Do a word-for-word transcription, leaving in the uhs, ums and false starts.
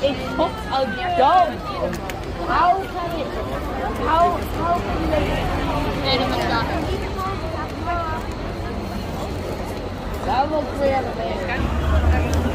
It took a dog. How can it? How how can you make it? Nee, dat was daar. That looks real, man.